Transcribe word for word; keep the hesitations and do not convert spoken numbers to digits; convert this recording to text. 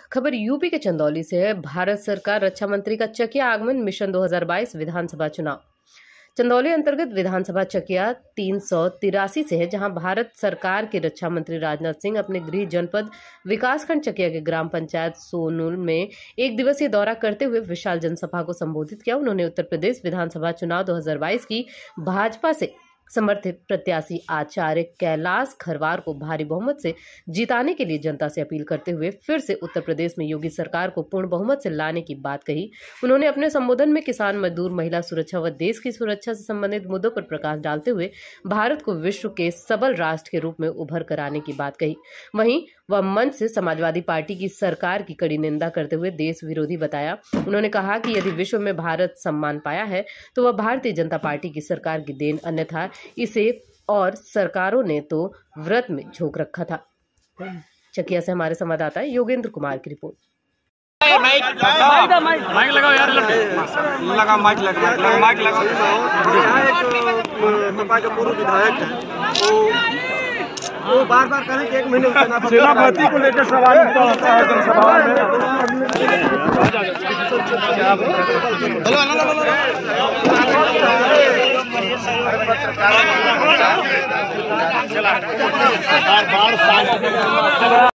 खबर यूपी के चंदौली से है। भारत सरकार रक्षा मंत्री का चकिया आगमन मिशन दो हज़ार बाईस विधानसभा चुनाव। चंदौली अंतर्गत विधानसभा चकिया तीन सौ तिरासी से है, जहां भारत सरकार के रक्षा मंत्री राजनाथ सिंह अपने गृह जनपद विकासखंड चकिया के ग्राम पंचायत सोनुल में एक दिवसीय दौरा करते हुए विशाल जनसभा को संबोधित किया। उन्होंने उत्तर प्रदेश विधानसभा चुनाव दो हज़ार बाईस की भाजपा से समर्थित प्रत्याशी आचार्य कैलाश खरवार को भारी बहुमत से जिताने के लिए जनता से अपील करते हुए फिर से उत्तर प्रदेश में योगी सरकार को पूर्ण बहुमत से लाने की बात कही। उन्होंने अपने संबोधन में किसान, मजदूर, महिला सुरक्षा व देश की सुरक्षा से संबंधित मुद्दों पर प्रकाश डालते हुए भारत को विश्व के सबल राष्ट्र के रूप में उभर कर आने की बात कही। वहीं वह मंच से समाजवादी पार्टी की सरकार की कड़ी निंदा करते हुए देश विरोधी बताया। उन्होंने कहा कि यदि विश्व में भारत सम्मान पाया है तो वह भारतीय जनता पार्टी की सरकार की देन, अन्यथा इसे और सरकारों ने तो व्रत में झोंक रखा था। चकिया से हमारे संवाददाता योगेंद्र कुमार की रिपोर्ट। माइक माइक लगाओ यार, लगा माइक लगा माइक लगा। सपा के पूर्व विधायक है, वो बार बार कहें कि एक महीने सेना भर्ती को लेकर सवाल उठता होता है जनसभा में।